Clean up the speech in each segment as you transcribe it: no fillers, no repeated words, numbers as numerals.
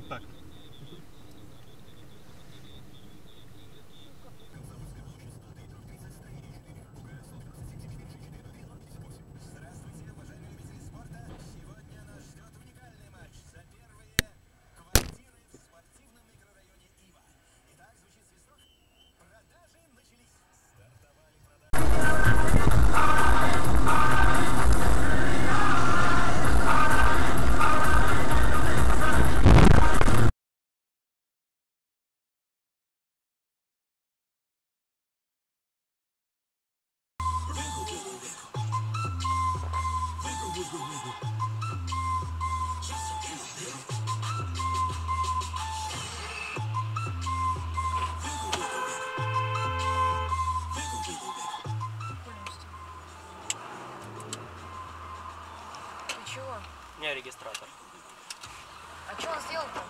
так. У меня регистратор. А что он сделал-то?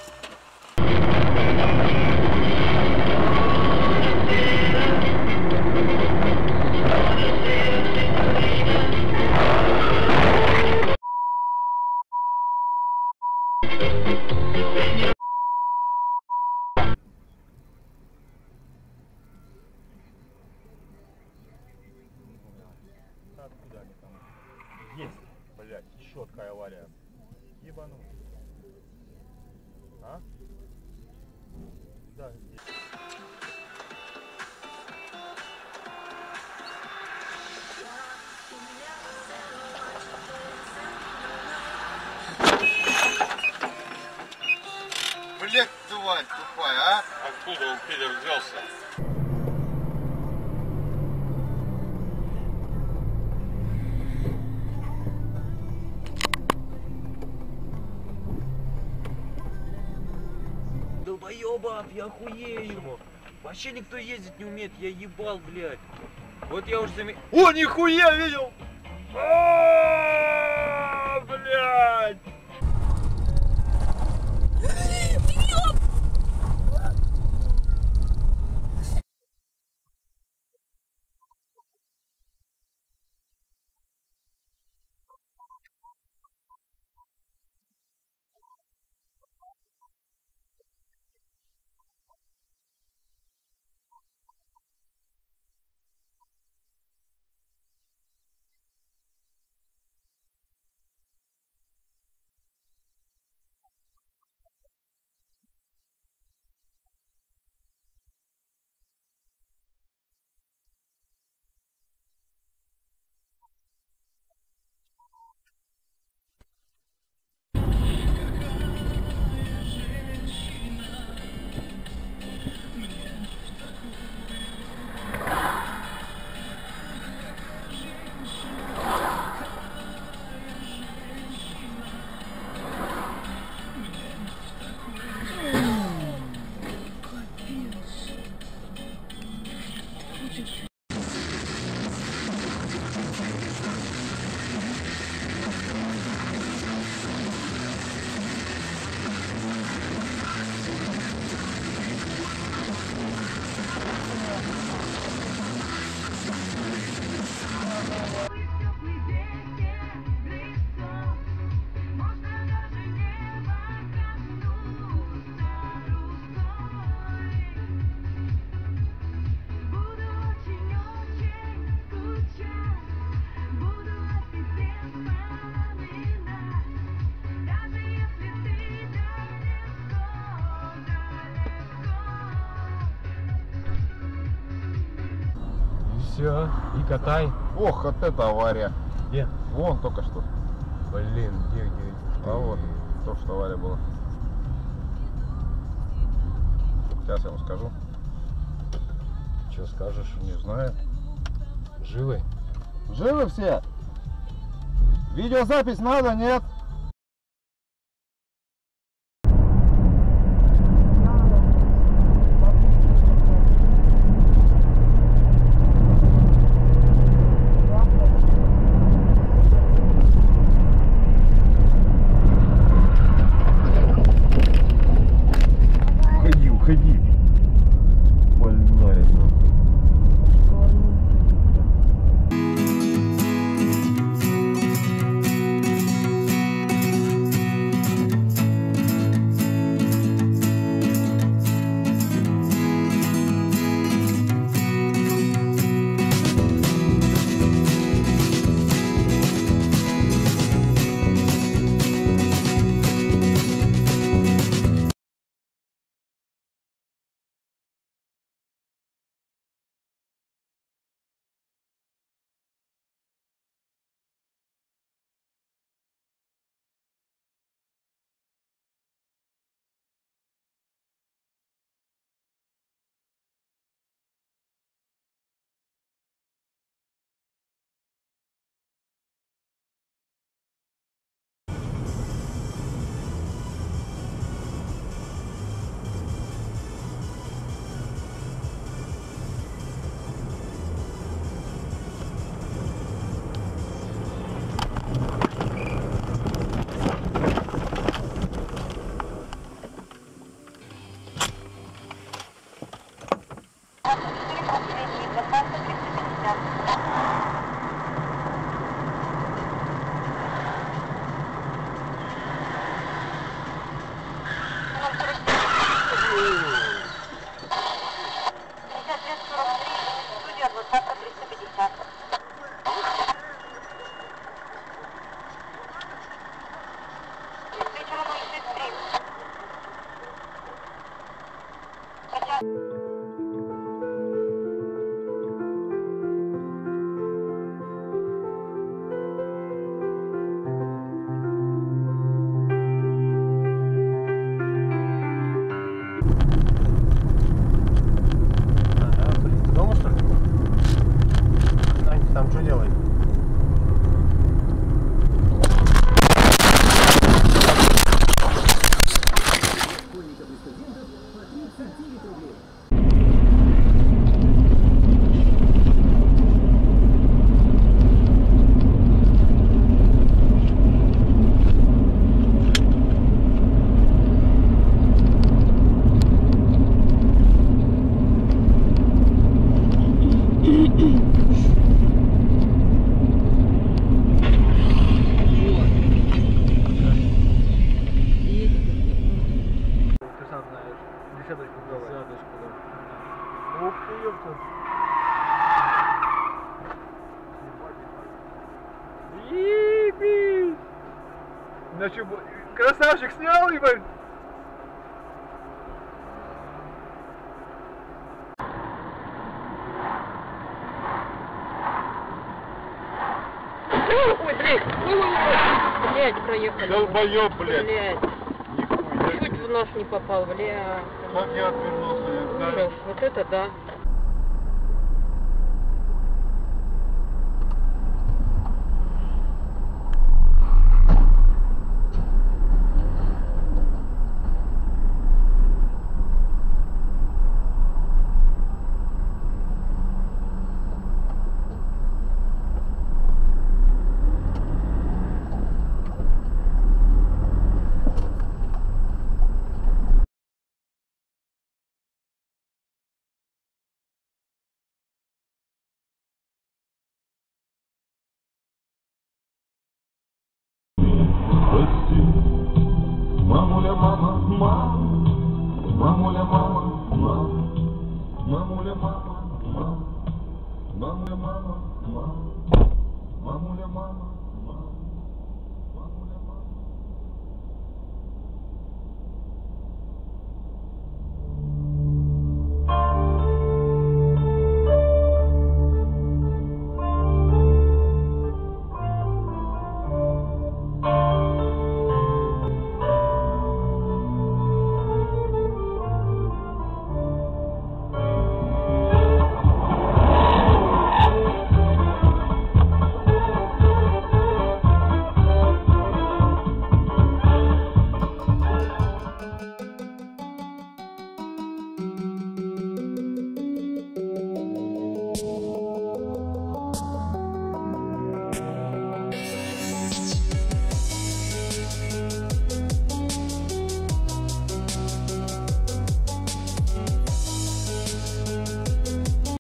Откуда они там? Есть, блядь, еще такая авария. Ебану. А? Да, здесь. Блядь, тварь тупая, а? Откуда он, пидор, взялся? Долбоёбов, я охуею. Вообще никто ездить не умеет, я ебал, блядь. Вот я уже заметил. О, нихуя, видел? О, блядь! Все, и катай. Ох, вот это авария. Где? Вон только что. Блин, где? А вот, то, что авария была. Сейчас я ему скажу. Что скажешь? Не знаю. Живы? Живы все? Видеозапись надо, нет? Уходи. Больная. Блин, ты дома, что ли? Ань, ты там что делаешь? Ты сам знаешь. Десяточку давай. Десяточку, да. Ух ты, ёпта. Ебись! Значит, красавчик снял, ебать! Ой, блядь. Ой, блядь, проехали. Долбоёб, блядь. Блядь. Нихуя. Чуть в нос не попал, блядь. Как я отвернулся, я знаю. Ужас, вот это да. Мамуля, мама, мама, мамуля, мама, мама, мамуля, мама, мама, мамуля, мама, мама, мамуля, мама.